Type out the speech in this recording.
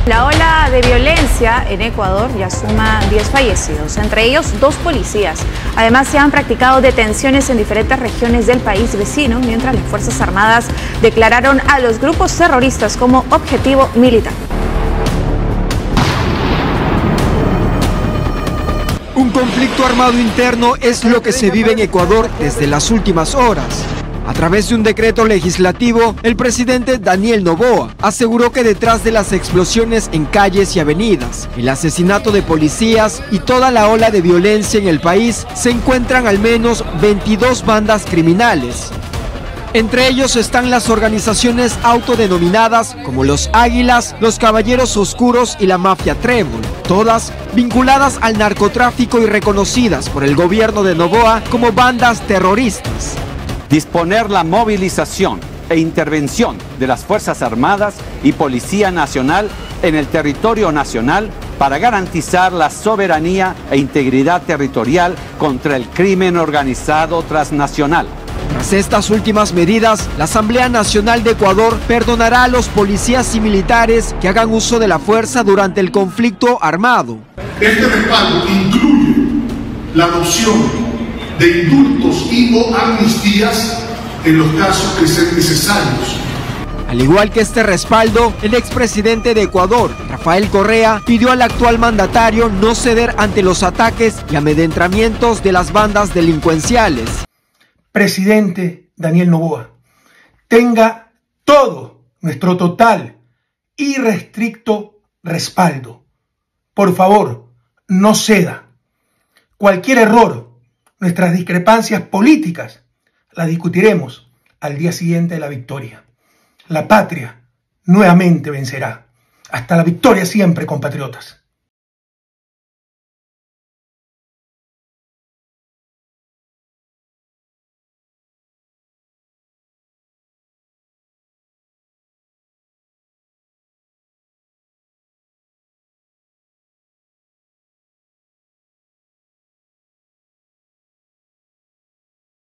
La ola de violencia en Ecuador ya suma 10 fallecidos, entre ellos 2 policías. Además, se han practicado detenciones en diferentes regiones del país vecino, mientras las Fuerzas Armadas declararon a los grupos terroristas como objetivo militar. Un conflicto armado interno es lo que se vive en Ecuador desde las últimas horas. A través de un decreto legislativo, el presidente Daniel Noboa aseguró que detrás de las explosiones en calles y avenidas, el asesinato de policías y toda la ola de violencia en el país, se encuentran al menos 22 bandas criminales. Entre ellos están las organizaciones autodenominadas como los Águilas, los Caballeros Oscuros y la Mafia Trébol, todas vinculadas al narcotráfico y reconocidas por el gobierno de Noboa como bandas terroristas. Disponer la movilización e intervención de las Fuerzas Armadas y Policía Nacional en el territorio nacional para garantizar la soberanía e integridad territorial contra el crimen organizado transnacional. Tras estas últimas medidas, la Asamblea Nacional de Ecuador perdonará a los policías y militares que hagan uso de la fuerza durante el conflicto armado. Este respaldo incluye la adopción de indultos y/o amnistías en los casos que sean necesarios. Al igual que este respaldo, el expresidente de Ecuador, Rafael Correa, pidió al actual mandatario no ceder ante los ataques y amedrentamientos de las bandas delincuenciales. Presidente Daniel Noboa, tenga todo nuestro total y irrestricto respaldo. Por favor, no ceda. Cualquier error, nuestras discrepancias políticas, las discutiremos al día siguiente de la victoria. La patria nuevamente vencerá. Hasta la victoria siempre, compatriotas.